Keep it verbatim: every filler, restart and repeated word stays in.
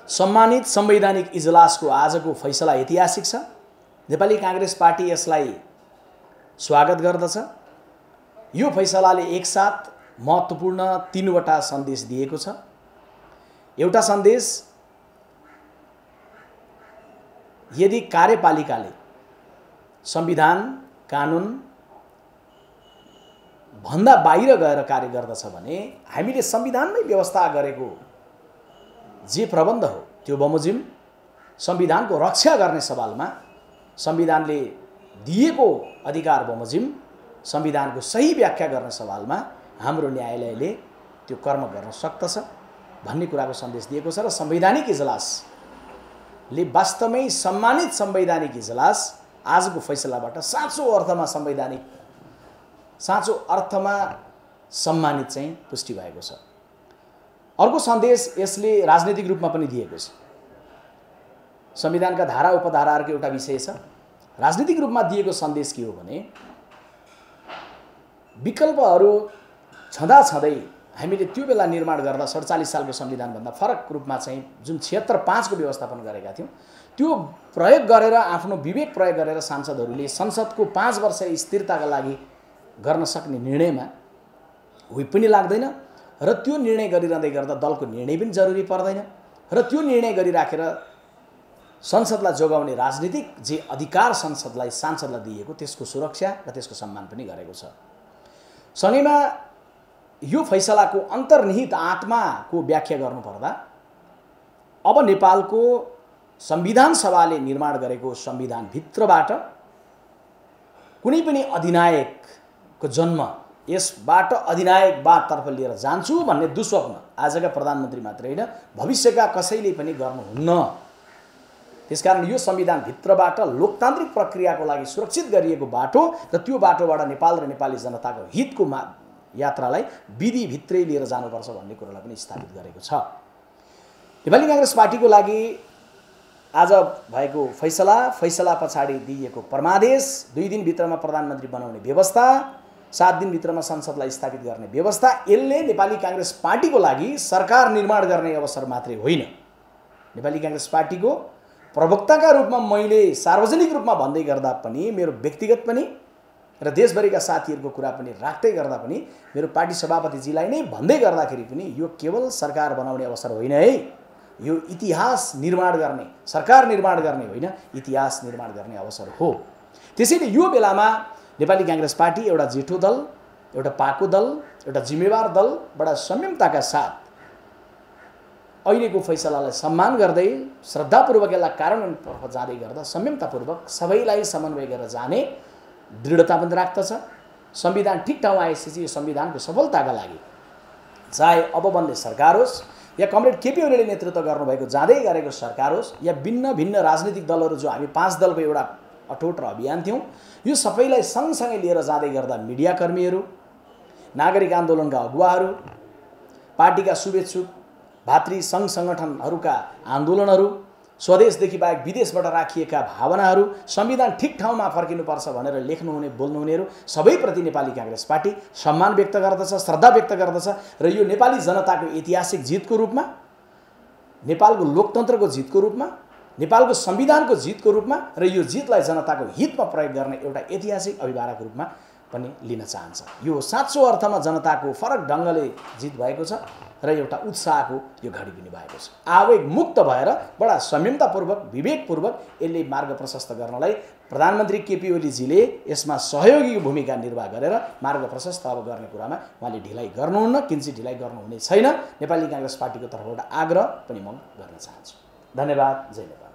सम्मानित संवैधानिक इजलासको आजको फैसला ऐतिहासिक छ। नेपाली कांग्रेस पार्टी यसलाई स्वागत गर्दछ। यो फैसलाले एकसाथ महत्त्वपूर्ण तीनवटा सन्देश दिएको छ। एउटा सन्देश, यदि कार्यपालिकाले संविधान कानुन भन्दा बाहिर गएर कार्य गर्दछ भने हामीले संविधानमै व्यवस्था गरेको जे प्रबन्ध हो त्यो बमोजिम संविधानको रक्षा गर्ने सवालमा संविधानले दिएको अधिकार बमोजिम संविधानको सही व्याख्या गर्ने सवालमा हाम्रो न्यायालयले त्यो कर्म गर्न सक्दछ भन्ने कुराको सन्देश दिएको छ। र संवैधानिक इजलासले वास्तवमै सम्मानित संवैधानिक इजलास आजको फैसलाबाट साँचो अर्थमा संवैधानिक साँचो अर्थमा सम्मानित चाहिँ पुष्टि भएको छ। अर्को सन्देश यसले राजनीतिक रूपमा पनि दिएको छ। संविधानका धारा उपधाराहरूको एउटा विषय छ। राजनीतिक रूपमा दिएको सन्देश के हो भने विकल्पहरू छँदा छँदै हामीले त्यो बेला निर्माण गर्दा सडचालीस सालको संविधानभन्दा फरक रूपमा चाहिँ जुन छिहत्तर पाँचको व्यवस्थापन गरेका थियौँ त्यो प्रयोग गरेर आफ्नो विवेक प्रयोग गरेर सांसदहरूले संसदको पाँच वर्ष स्थिरताका लागि गर्न सक्ने निर्णयमा उही पनि लाग्दैन र त्यो निर्णय गरिरहँदै गर्दा दलको निर्णय पनि जरुरी पर्दैन र त्यो निर्णय गरिराखेर संसदलाई जोगाउने राजनीतिक जे अधिकार संसदलाई सांसदलाई दिएको त्यसको सुरक्षा र त्यसको सम्मान पनि गरेको छ। सँगैमा यो फैसलाको अन्तर्निहित आत्माको व्याख्या गर्नुपर्दा अब नेपालको संविधान सभाले निर्माण गरेको संविधानभित्रबाट कुनै पनि अधिनायकको जन्म यसबाट अधिनायकवादतर्फ लिएर जान्छु भन्ने दुस्वप्न आजका प्रधानमन्त्री मात्रै होइन भविष्यका कसैले पनि गर्नुहुन्न। त्यसकारण यो संविधानभित्रबाट लोकतान्त्रिक प्रक्रियाको लागि सुरक्षित गरिएको बाटो र त्यो बाटोबाट नेपाल र नेपाली जनताको हितको मा यात्रालाई विधिभित्रै लिएर जानुपर्छ भन्ने कुरालाई पनि स्थापित गरेको छ। नेपाली कांग्रेस पार्टीको लागि आज भएको फैसला फैसला पछाडि दिइएको परमादेश दुई दिनभित्रमा प्रधानमन्त्री बनाउने व्यवस्था सात दिनभित्रमा संसदलाई स्थापित गर्ने व्यवस्था यसले नेपाली कांग्रेस पार्टीको लागि सरकार निर्माण गर्ने अवसर मात्रै होइन। नेपाली कांग्रेस पार्टीको प्रवक्ताका रूपमा मैले सार्वजनिक रूपमा भन्दै गर्दा पनि मेरो व्यक्तिगत पनि र देशभरिका साथीहरूको कुरा पनि राख्दै गर्दा पनि मेरो पार्टी सभापतिजीलाई नै भन्दै गर्दाखेरि पनि यो केवल सरकार बनाउने अवसर होइन है, यो इतिहास निर्माण गर्ने सरकार निर्माण गर्ने होइन इतिहास निर्माण गर्ने अवसर हो। त्यसैले यो बेलामा नेपाली कांग्रेस पार्टी एउटा जेठो दल, एउटा पाको दल, एउटा जिम्मेवार दल बडा संयमताका साथ अहिलेको फैसलालाई सम्मान गर्दै श्रद्धापूर्वक यसलाई कार्यान्वयनतर्फ जाँदै गर्दा संयमतापूर्वक सबैलाई समन्वय गरेर जाने दृढता पनि राख्दछ। संविधान ठिक ठाउँमा आएपछि यो संविधानको सफलताका लागि चाहे अब बन्ने सरकार होस् या कमरेड केपी ओलीले नेतृत्व गर्नुभएको जाँदै गरेको सरकार होस् या भिन्न भिन्न राजनीतिक दलहरू जो हामी पाँच दलको एउटा अटोट र अभियान थियौँ यो सबैलाई सँगसँगै लिएर जाँदै गर्दा मिडियाकर्मीहरू, नागरिक आन्दोलनका अगुवाहरू, पार्टीका शुभेच्छुक भातृ सङ्घ सङ्गठनहरूका आन्दोलनहरू, स्वदेशदेखि बाहेक विदेशबाट राखिएका भावनाहरू, संविधान ठिक ठाउँमा फर्किनुपर्छ भनेर लेख्नुहुने बोल्नुहुनेहरू सबैप्रति नेपाली कांग्रेस पार्टी सम्मान व्यक्त गर्दछ, श्रद्धा व्यक्त गर्दछ र यो नेपाली जनताको ऐतिहासिक जितको रूपमा, नेपालको लोकतन्त्रको जितको रूपमा, नेपालको संविधानको जितको रूपमा र यो जितलाई जनताको हितमा प्रयोग गर्ने एउटा ऐतिहासिक अभिभावकको रूपमा पनि लिन चाहन्छ। यो साँचो अर्थमा जनताको फरक ढङ्गले जित भएको छ र एउटा उत्साहको यो घडी पनि भएको छ। आवेग मुक्त भएर बडा संयमतापूर्वक विवेकपूर्वक यसले मार्ग प्रशस्त गर्नलाई प्रधानमन्त्री केपी ओलीजीले यसमा सहयोगी भूमिका निर्वाह गरेर मार्ग प्रशस्त अब गर्ने कुरामा उहाँले ढिलाइ गर्नुहुन्न, किन्ची ढिलाइ गर्नुहुने छैन। नेपाली कांग्रेस पार्टीको तर्फबाट आग्रह पनि म गर्न चाहन्छु। धन्यवाद। जय नेपाल।